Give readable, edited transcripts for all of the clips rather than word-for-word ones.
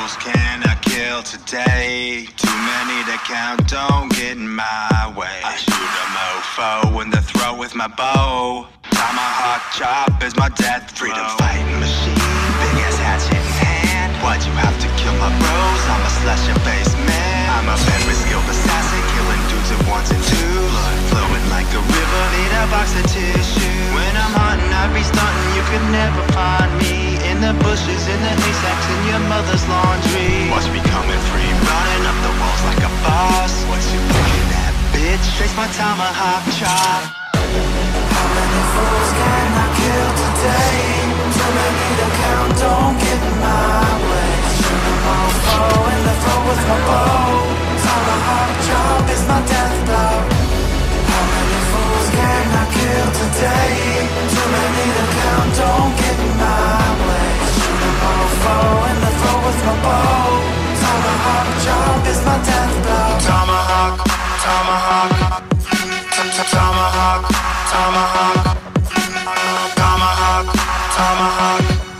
fools can I kill today? Too many to count, don't get in my way. I shoot a mofo in the throat with my bow. Tomahawk chop is my death blow. Freedom fighting machine, big ass hatchet in hand. Why'd you have to kill my bros? I'm a slasher face man. I'm a very skilled assassin, killing dudes at once and two. Blood flowing like a river, need a box of tissue. When I'm hunting, I be stunting, you could never find me. In the bushes, in the haystacks, in your mother's laundry. Watch me coming free, running up the walls like a boss. What you looking at, bitch? Trace my tomahawk chop. How many fools can I kill today? Too many to count, don't get in my way. Shoot them all foe in the throat with my bow. Tomahawk chop is my death blow. How many fools can I kill today? Too many to count, don't get in my way. Shoot them all foe in the throat with my bow. Tomahawk chop is my death blow. Tomahawk, tomahawk, tomahawk, tomahawk, tomahawk, tomahawk,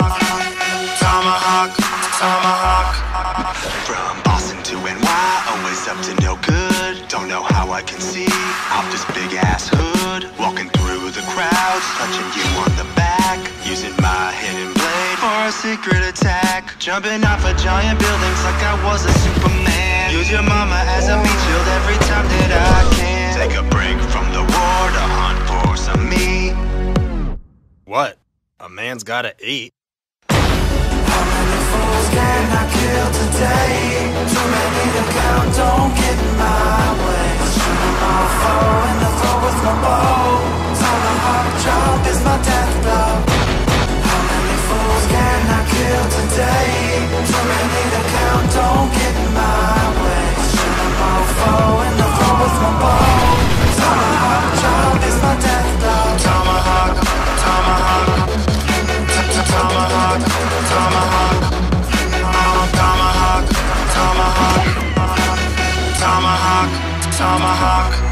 tomahawk, tomahawk. From Boston to NY, always up to no good. Don't know how I can see out this big ass hood. Walking through the crowds, touching you on the back, using my hidden blade for a secret attack. Jumping off of giant buildings like I was a Superman. Use your mama as a meat shield every time that I can. Take a break from the war to hunt for some meat. What? A man's gotta eat. How many fools can I kill today? Too many to count, don't get in my way. Shoot them all foe in the throat with my bow. Tomahawk chop is my death blow. How many fools can I kill today? Too many to count, don't get in my way. Shoot them all foe in the throat with my bow. Tomahawk chop is my death blow. Tomahawk, tomahawk, tomahawk, tomahawk, tomahawk, tomahawk, tomahawk, tomahawk.